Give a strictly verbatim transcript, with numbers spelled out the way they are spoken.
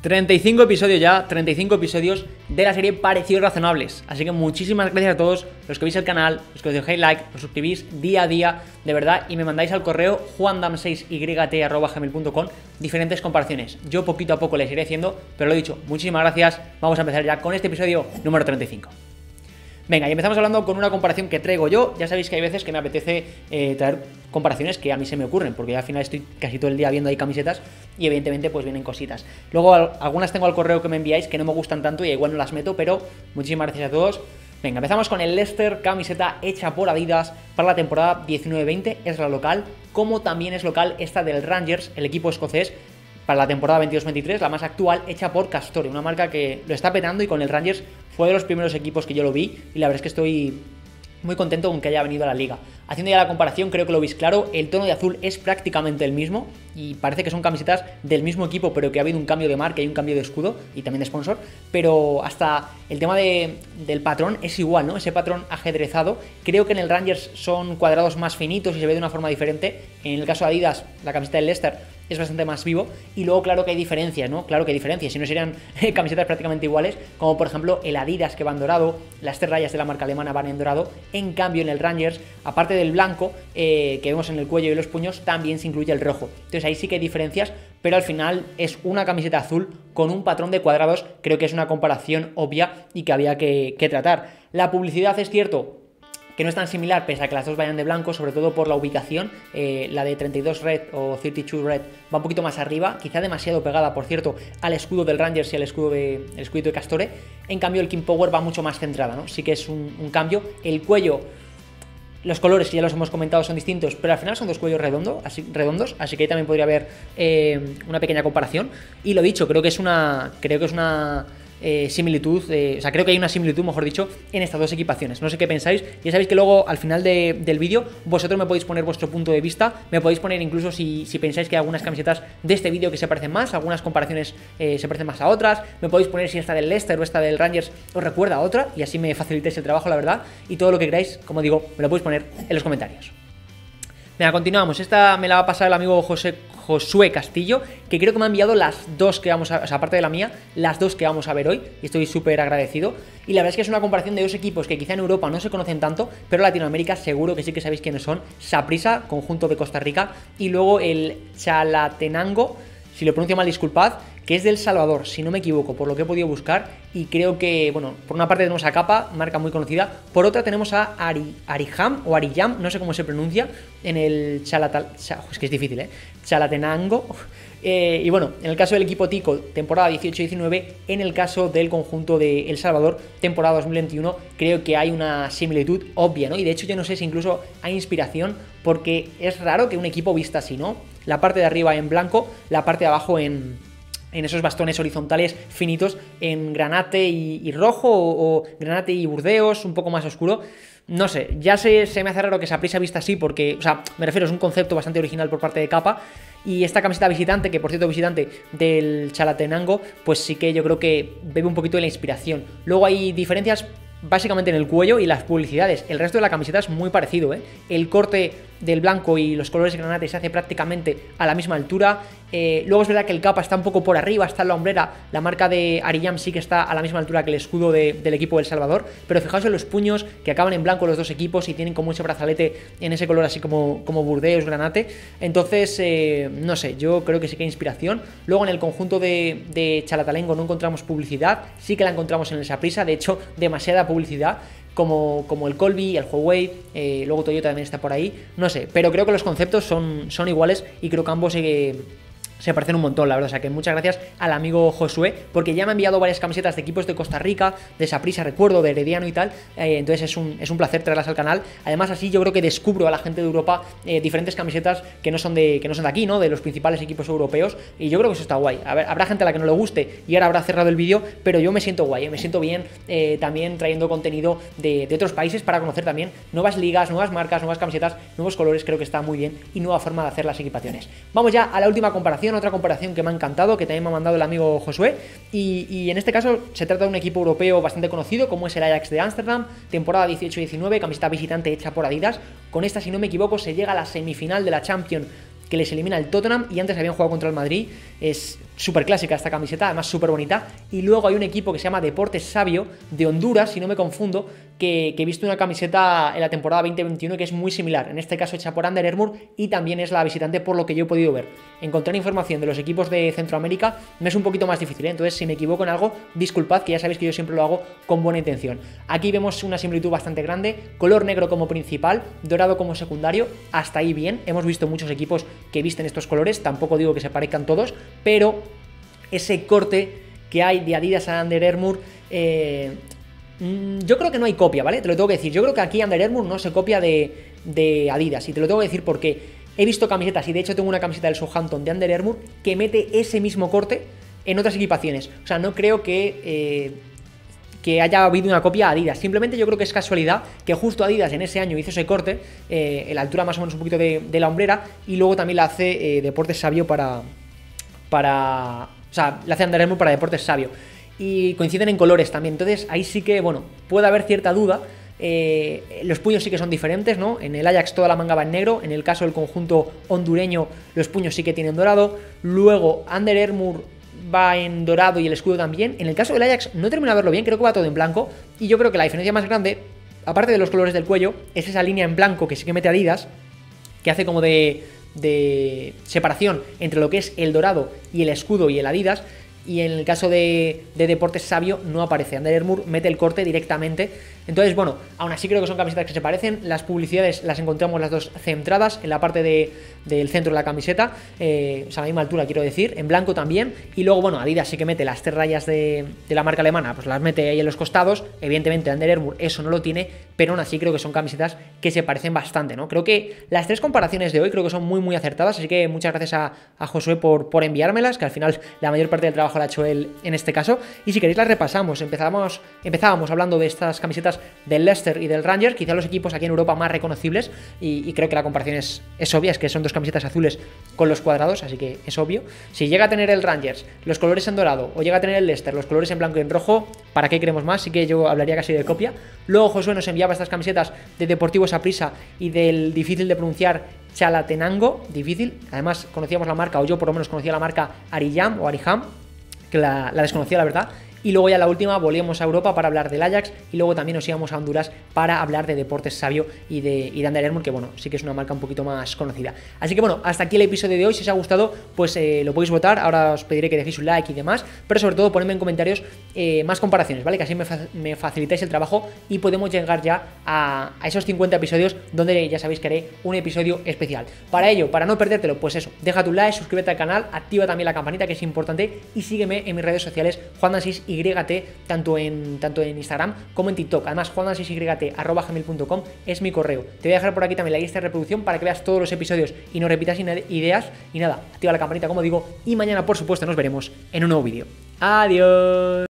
treinta y cinco episodios ya, treinta y cinco episodios de la serie Parecidos Razonables. Así que muchísimas gracias a todos los que veis el canal, los que os dejéis like, os suscribís día a día, de verdad, y me mandáis al correo juandam seis y t arroba gmail punto com diferentes comparaciones. Yo poquito a poco les iré haciendo, pero lo he dicho, muchísimas gracias. Vamos a empezar ya con este episodio número treinta y cinco. Venga, y empezamos hablando con una comparación que traigo yo. Ya sabéis que hay veces que me apetece eh, traer comparaciones que a mí se me ocurren, porque al final estoy casi todo el día viendo ahí camisetas y evidentemente pues vienen cositas. Luego algunas tengo al correo que me enviáis que no me gustan tanto y igual no las meto, pero muchísimas gracias a todos. Venga, empezamos con el Leicester, camiseta hecha por Adidas para la temporada diecinueve veinte, es la local, como también es local esta del Rangers, el equipo escocés, para la temporada veintidós veintitrés, la más actual, hecha por Castore, una marca que lo está petando y con el Rangers fue de los primeros equipos que yo lo vi y la verdad es que estoy muy contento con que haya venido a la liga. Haciendo ya la comparación, creo que lo veis claro, el tono de azul es prácticamente el mismo y parece que son camisetas del mismo equipo, pero que ha habido un cambio de marca y un cambio de escudo y también de sponsor, pero hasta el tema de, del patrón es igual, ¿no? Ese patrón ajedrezado, creo que en el Rangers son cuadrados más finitos y se ve de una forma diferente. En el caso de Adidas, la camiseta del Leicester es bastante más vivo y luego claro que hay diferencias, ¿no? Claro que hay diferencias, si no serían camisetas prácticamente iguales, como por ejemplo el Adidas que va en dorado, las tres rayas de la marca alemana van en dorado, en cambio en el Rangers, aparte del blanco eh, que vemos en el cuello y los puños, también se incluye el rojo. Entonces ahí sí que hay diferencias, pero al final es una camiseta azul con un patrón de cuadrados, creo que es una comparación obvia y que había que, que tratar. La publicidad es cierto que no es tan similar, pese a que las dos vayan de blanco, sobre todo por la ubicación. Eh, la de treinta y dos Red o treinta y dos Red va un poquito más arriba, quizá demasiado pegada, por cierto, al escudo del Rangers y al escudo de, el escudito de Castore. En cambio, el King Power va mucho más centrada, ¿no? Sí que es un, un cambio. El cuello, los colores, que ya los hemos comentado, son distintos, pero al final son dos cuellos redondo, así, redondos, así que ahí también podría haber eh, una pequeña comparación. Y lo dicho, creo que es una... Creo que es una Eh, similitud, eh, o sea, creo que hay una similitud, mejor dicho, en estas dos equipaciones. No sé qué pensáis, ya sabéis que luego al final de, del vídeo vosotros me podéis poner vuestro punto de vista, me podéis poner incluso si, si pensáis que hay algunas camisetas de este vídeo que se parecen más, algunas comparaciones eh, se parecen más a otras, me podéis poner si esta del Leicester o esta del Rangers os recuerda a otra y así me facilitéis el trabajo, la verdad, y todo lo que queráis, como digo, me lo podéis poner en los comentarios. Venga, continuamos. Esta me la va a pasar el amigo José, Josué Castillo, que creo que me ha enviado las dos que vamos a... O sea, aparte de la mía, las dos que vamos a ver hoy. Y estoy súper agradecido. Y la verdad es que es una comparación de dos equipos que quizá en Europa no se conocen tanto, pero en Latinoamérica seguro que sí que sabéis quiénes son. Saprissa, conjunto de Costa Rica. Y luego el Chalatenango, si lo pronuncio mal, disculpad, que es del Salvador, si no me equivoco, por lo que he podido buscar, y creo que, bueno, por una parte tenemos a Capa, marca muy conocida, por otra tenemos a Ari, Ariham o Ariyam, no sé cómo se pronuncia, en el Chalatal, es que es difícil, ¿eh? Chalatenango, eh, y bueno, en el caso del equipo Tico, temporada dieciocho diecinueve, en el caso del conjunto de El Salvador, temporada dos mil veintiuno, creo que hay una similitud obvia, ¿no? Y de hecho yo no sé si incluso hay inspiración, porque es raro que un equipo vista así, ¿no? La parte de arriba en blanco, la parte de abajo en... en esos bastones horizontales finitos en granate y, y rojo o, o granate y burdeos, un poco más oscuro. No sé, ya se, se me hace raro que Saprissa vista así porque, o sea, me refiero, es un concepto bastante original por parte de Capa. Y esta camiseta visitante, que por cierto visitante del Chalatenango, pues sí que yo creo que bebe un poquito de la inspiración. Luego hay diferencias básicamente en el cuello y las publicidades. El resto de la camiseta es muy parecido, ¿eh? El corte del blanco y los colores granate se hace prácticamente a la misma altura. Eh, luego es verdad que el capa está un poco por arriba, está en la hombrera. La marca de Ariyam sí que está a la misma altura que el escudo de, del equipo del Salvador. Pero fijaos en los puños, que acaban en blanco los dos equipos y tienen como ese brazalete en ese color así como, como burdeos, granate. Entonces, eh, no sé, yo creo que sí que hay inspiración. Luego en el conjunto de, de Chalatenango no encontramos publicidad, sí que la encontramos en el Saprissa, de hecho, demasiada publicidad. Como, como el Colby, el Huawei, eh, luego Toyota también está por ahí, no sé, pero creo que los conceptos son, son iguales y creo que ambos eh, se parecen un montón, la verdad. O sea que muchas gracias al amigo Josué, porque ya me ha enviado varias camisetas de equipos de Costa Rica, de Saprissa, recuerdo, de Herediano y tal, eh, entonces es un, es un placer traerlas al canal. Además así yo creo que descubro a la gente de Europa eh, diferentes camisetas que no son de que no son de aquí, ¿no? De los principales equipos europeos, y yo creo que eso está guay. A ver, habrá gente a la que no le guste y ahora habrá cerrado el vídeo, pero yo me siento guay, ¿eh? Me siento bien eh, también trayendo contenido de, de otros países para conocer también nuevas ligas, nuevas marcas, nuevas camisetas, nuevos colores, creo que está muy bien, y nueva forma de hacer las equipaciones. Vamos ya a la última comparación, otra comparación que me ha encantado, que también me ha mandado el amigo Josué, y, y en este caso se trata de un equipo europeo bastante conocido como es el Ajax de Ámsterdam, temporada dieciocho diecinueve, camiseta visitante hecha por Adidas. Con esta, si no me equivoco, se llega a la semifinal de la Champions que les elimina el Tottenham y antes habían jugado contra el Madrid. Es súper clásica esta camiseta, además súper bonita. Y luego hay un equipo que se llama Deportes Sabio de Honduras, si no me confundo, que, que he visto una camiseta en la temporada veinte veintiuno que es muy similar, en este caso hecha por Under Armour, y también es la visitante por lo que yo he podido ver. Encontrar información de los equipos de Centroamérica me es un poquito más difícil, ¿eh? Entonces si me equivoco en algo, disculpad, que ya sabéis que yo siempre lo hago con buena intención. Aquí vemos una similitud bastante grande, color negro como principal, dorado como secundario, hasta ahí bien. Hemos visto muchos equipos que visten estos colores, tampoco digo que se parezcan todos, pero ese corte que hay de Adidas a Under Armour, eh, yo creo que no hay copia, ¿vale? Te lo tengo que decir. Yo creo que aquí Under Armour no se copia de, de Adidas, y te lo tengo que decir porque he visto camisetas, y de hecho tengo una camiseta del Southampton de Under Armour que mete ese mismo corte en otras equipaciones. O sea, no creo que... Eh, que haya habido una copia a Adidas, simplemente yo creo que es casualidad que justo Adidas en ese año hizo ese corte, eh, en la altura más o menos un poquito de, de la hombrera, y luego también la hace eh, Deportes Sabio para, para... O sea, la hace Under Armour para Deportes Sabio, y coinciden en colores también, entonces ahí sí que, bueno, puede haber cierta duda. Eh, los puños sí que son diferentes, ¿no? En el Ajax toda la manga va en negro, en el caso del conjunto hondureño los puños sí que tienen dorado, luego Under Armour va en dorado y el escudo también. En el caso del Ajax no termino de verlo bien, creo que va todo en blanco, y yo creo que la diferencia más grande, aparte de los colores del cuello, es esa línea en blanco que sí que mete Adidas, que hace como de, de separación entre lo que es el dorado y el escudo y el Adidas. Y en el caso de, de Deportes Sabio no aparece, Under Armour mete el corte directamente. Entonces, bueno, aún así creo que son camisetas que se parecen. Las publicidades las encontramos las dos centradas en la parte de, del centro de la camiseta, eh, o sea, a la misma altura quiero decir, en blanco también. Y luego, bueno, Adidas sí que mete las tres rayas de, de la marca alemana, pues las mete ahí en los costados. Evidentemente Under Armour eso no lo tiene, pero aún así creo que son camisetas que se parecen bastante, ¿no? Creo que las tres comparaciones de hoy creo que son muy muy acertadas, así que muchas gracias a, a Josué por, por enviármelas, que al final la mayor parte del trabajo la ha hecho él en este caso. Y si queréis las repasamos. Empezamos, empezábamos hablando de estas camisetas del Leicester y del Rangers, quizá los equipos aquí en Europa más reconocibles, y, y creo que la comparación es, es obvia, es que son dos camisetas azules con los cuadrados, así que es obvio. Si llega a tener el Rangers los colores en dorado, o llega a tener el Leicester los colores en blanco y en rojo, ¿para qué queremos más? Así que yo hablaría casi de copia. Luego Josué nos enviaba estas camisetas de Deportivo Saprissa y del difícil de pronunciar Chalatenango, difícil, además conocíamos la marca, o yo por lo menos conocía la marca Ariyam o Ariham, que la, la desconocía la verdad. Y luego ya la última volvíamos a Europa para hablar del Ajax, y luego también nos íbamos a Honduras para hablar de Deportes Sabio y de, y de Under Armour, que bueno, sí que es una marca un poquito más conocida. Así que bueno, hasta aquí el episodio de hoy. Si os ha gustado, pues eh, lo podéis votar, ahora os pediré que dejéis un like y demás, pero sobre todo ponedme en comentarios eh, más comparaciones, ¿vale? Que así me, fa me facilitáis el trabajo y podemos llegar ya a, a esos cincuenta episodios, donde ya sabéis que haré un episodio especial. Para ello, para no perdértelo, pues eso, deja tu like, suscríbete al canal, activa también la campanita, que es importante, y sígueme en mis redes sociales, Juan Dansis Y T, tanto en, tanto en Instagram como en TikTok. Además, juan dansis y t arroba gmail punto com es mi correo. Te voy a dejar por aquí también la lista de reproducción para que veas todos los episodios y no repitas ideas. Y nada, activa la campanita como digo, y mañana por supuesto nos veremos en un nuevo vídeo. Adiós.